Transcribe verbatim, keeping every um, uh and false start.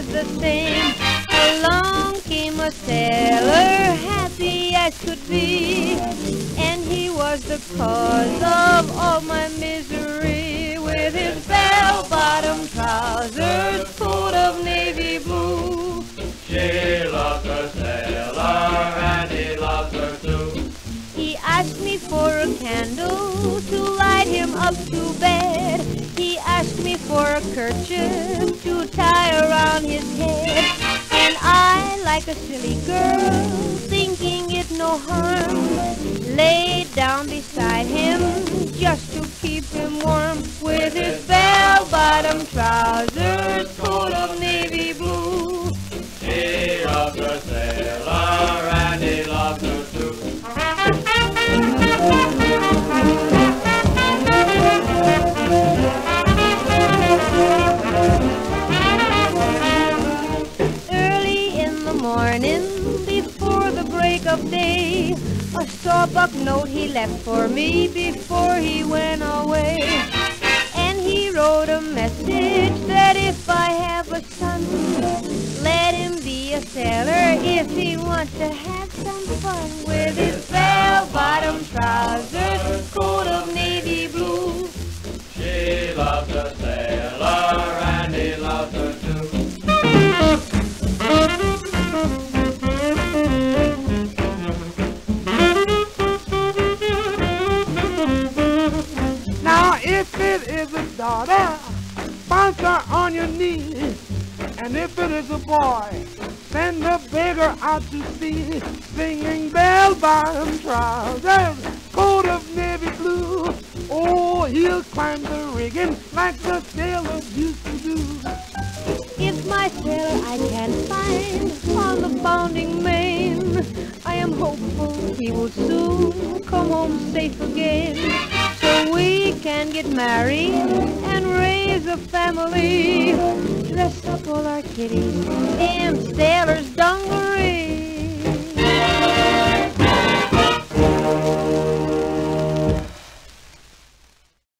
the same. Along came a sailor, happy as could be, and he was the cause of all my misery. With his bell-bottom trousers, coat of navy blue. She loves her sailor and he loves her too. He asked me for a candle to light him up to bed. He asked me for a kerchief to tie around his head. And I, like a silly girl, thinking it no harm, laid down beside him just to keep him warm. With his bell-bottom trousers, coat of navy blue. She loves her sailor and he loves her too. Early in the morning, before the break of day, a sawbuck note he left for me before he went away. And he wrote a message that if I have a son, let him be a sailor if he wants to have some fun. With his bell-bottom trousers, coat of navy blue. She loves her sailor and he loves her too. Now if it is a daughter, bounce her on your knee. And if it is a boy, send the beggar out to sea, singing bell-bottom trousers, coat of navy blue. Oh, he'll climb the rigging like the sailors used to do. If my sailor I can find on the bounding main, I am hopeful he will soon come home safe again, so we can get married and raise a family, dress up all our kiddies and sail